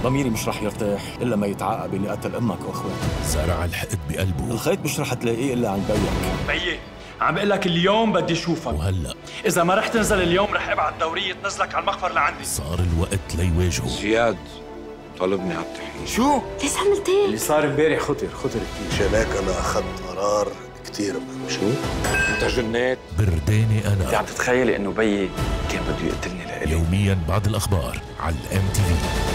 ضميري مش رح يرتاح إلا ما يتعاقب اللي قتل أمك وأخواتك. زرع الحقد بقلبه. الخيط مش رح تلاقيه إلا عند بيك. بيي عم بقول لك اليوم بدي اشوفك، وهلا إذا ما رح تنزل اليوم رح ابعت دورية تنزلك على المخفر لعندي. صار الوقت ليواجهه. زياد طلبني على التحقيق. شو؟ ليش عملت هيك؟ اللي صار امبارح خطر كثير. مشان هيك انا اخذت قرار كثير مهم. شو؟ انت جنيت؟ برداني انت انا. عم تتخيلي انه بيي كان بده يقتلني لإلي؟ يوميا بعد الاخبار على الMTV.